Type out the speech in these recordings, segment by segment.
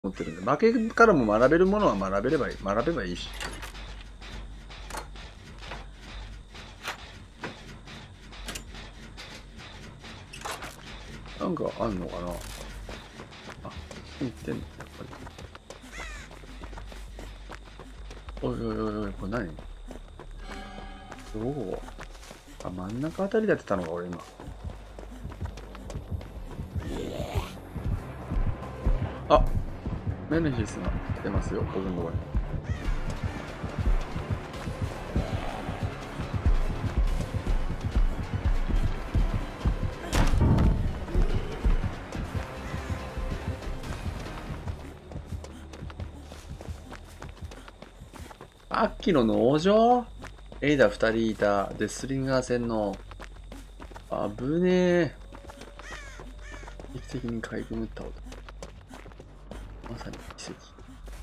思ってるんで、負けからも学べるものは学べばいいし。なんかあんのかな。あ、言ってんのやっぱり。おいおいおいおい、これ何？どこ？あ、真ん中あたりでやってたのか、俺今。あ、メネシスが来てますよ、僕のところに。さっきの農場？エイダ2人いた。デスリンガー戦の。危ねえ。奇跡的にかいくぐったこと。まさに奇跡。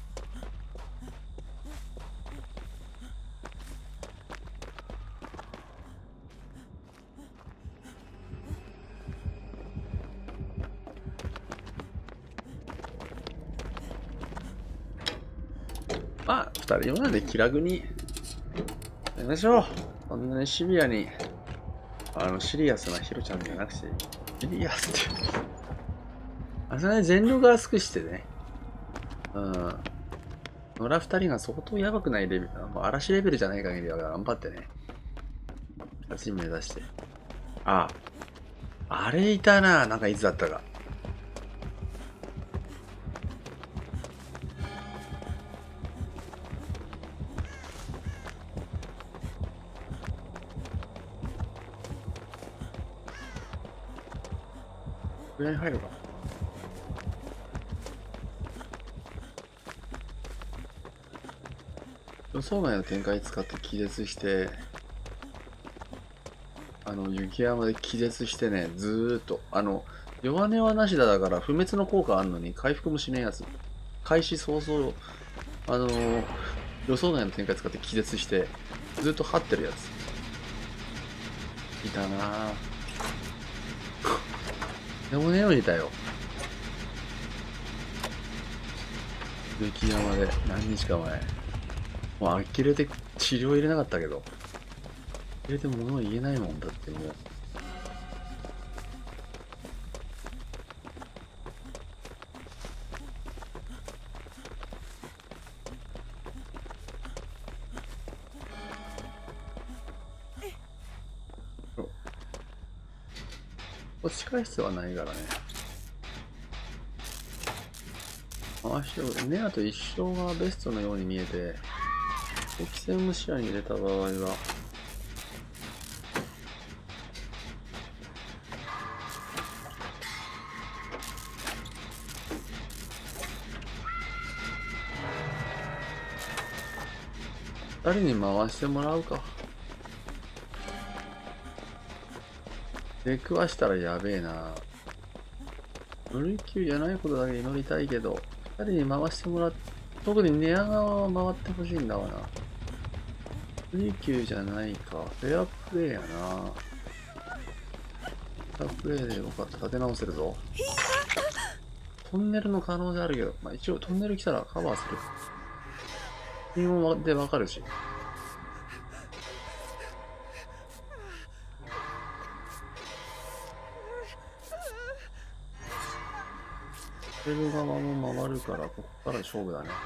まあ、2人まで気楽に。やめましょう。そんなにシビアに。シリアスなヒロちゃんじゃなくて、シリアスって。あそれ全力が尽くしてね。うん。野良2人が相当やばくないレベル、嵐レベルじゃない限りは頑張ってね。勝ち目指して。ああ。あれいたな。なんかいつだったか。上に入るか。予想外の展開使って気絶して、雪山で気絶してね、ずーっと、弱音はなしだから不滅の効果あんのに回復もしねえやつ。開始早々、予想外の展開使って気絶して、ずっと張ってるやつ。いたなぁ。でもねよいたよ。雪山で何日か前。もう呆れて治療入れなかったけど。入れて物言えないもんだってもう。落ち返必要はないからね。回しておく。ネアと一生がベストのように見えて、敵戦も視野に入れた場合は、誰に回してもらうか。出くわしたらやべえな。無理級じゃないことだけ祈りたいけど、二人に回してもらっ、特に寝屋川は回ってほしいんだわな。無理級じゃないか。フェアプレイやな。フェアプレイでよかった。立て直せるぞ。トンネルの可能性あるけど、まあ一応トンネル来たらカバーする。信号でわかるし。テール側も回るから、ここから勝負だね。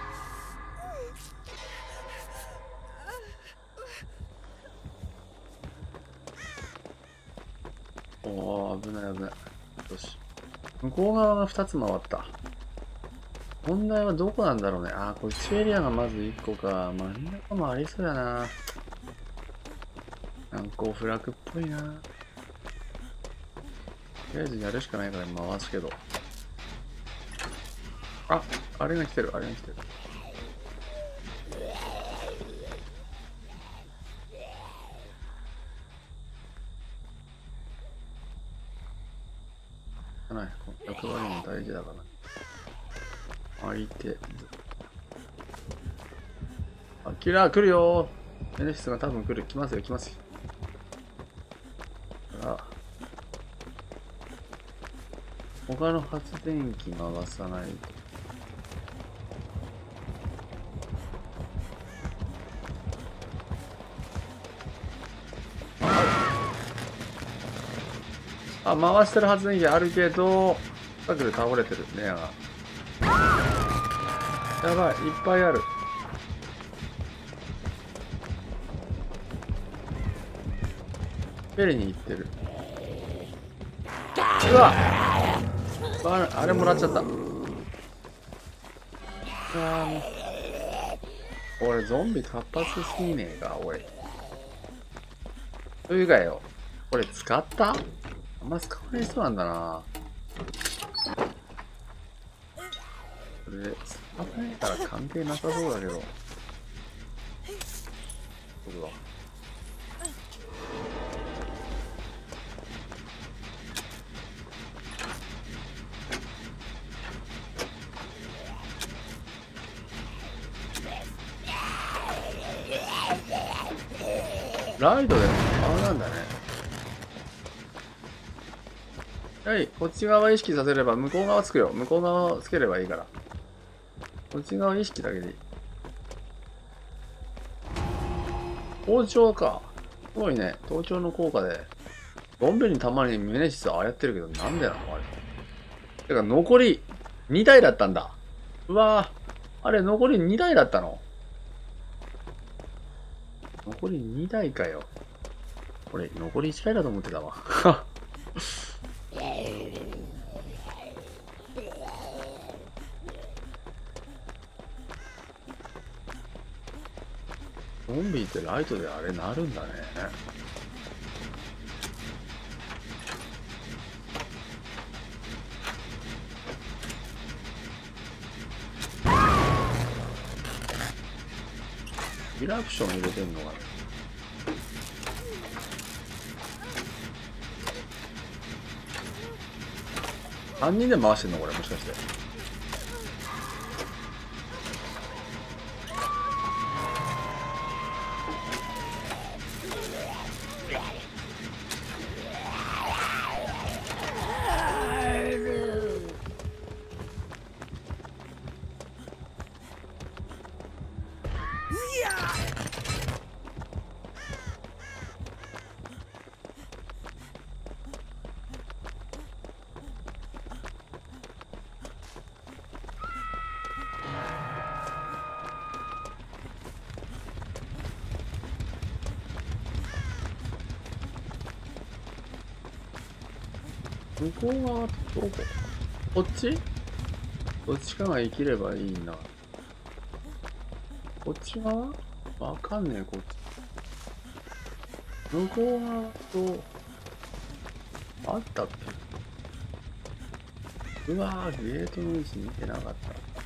おー、危ない危ない。よし。向こう側が2つ回った。問題はどこなんだろうね。あー、こっちエリアがまず1個か。真ん中もありそうやな。難攻不落っぽいな。とりあえずやるしかないから回すけど。あ、あれが来てる、あれが来てる。ない、役割も大事だから。相手。あ、キラー来るよー。エネシスが多分来る。来ますよ、来ますよ。他の発電機回さないと。 あ、回してる発電機あるけど、近くで倒れてるね。やばい、いっぱいある。ペリに行ってる。うわあれもらっちゃった。俺ゾンビ活発すぎねえか、おい。というかよ、これ使った？あんま使わない人なんだな。これ、使わないから関係なさそうだけど。そうだ。ライトでもあなんだね。はい、こっち側意識させれば向こう側つくよ。向こう側つければいいから。こっち側意識だけでいい。盗聴か。すごいね。盗聴の効果で。ゾンビにたまにミネシスああやってるけど、なんでなのあれ。てか、残り2台だったんだ。うわぁ。あれ、残り2台だったの？残り2台かよ。俺、残り1台だと思ってたわ。ゾンビってライトであれなるんだね。リラクション入れてんのかな。3人で回してんのこれもしかして。向こう側ってどこ？こっち？どっちかが生きればいいな。こっち側？わかんねえ、こっち。向こう側と、あったっけ？うわぁ、ゲートの位置見てなかった。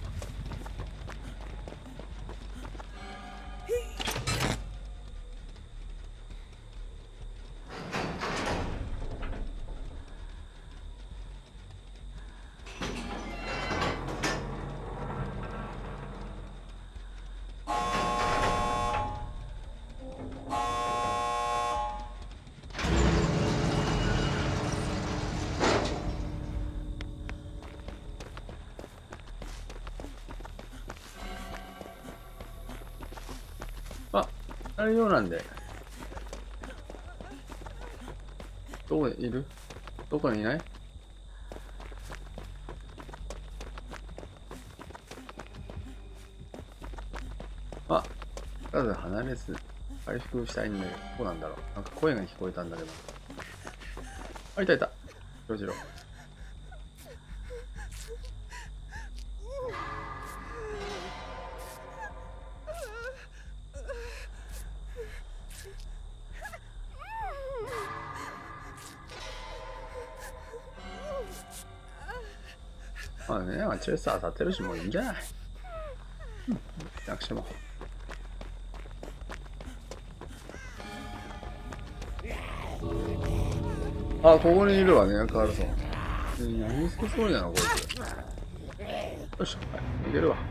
あ、あれようなんで。どこにいる？どこにいない？あ、ただ離れず回復したいんだけど、どうなんだろう。なんか声が聞こえたんだけど。あ、いたいた。ジロ。まあね、チェスター当たってるしもういいんじゃない？なくしても。あ、ここにいるわね、カールソン。何してそうなの、こいつ。よし、はい、いけるわ。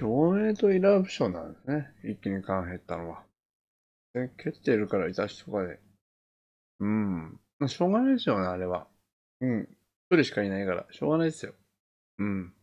上映とイラブションなんですね。一気に缶減ったのは。蹴ってるからいたしとかで。うん。しょうがないですよね、あれは。うん。一人しかいないから、しょうがないですよ。うん。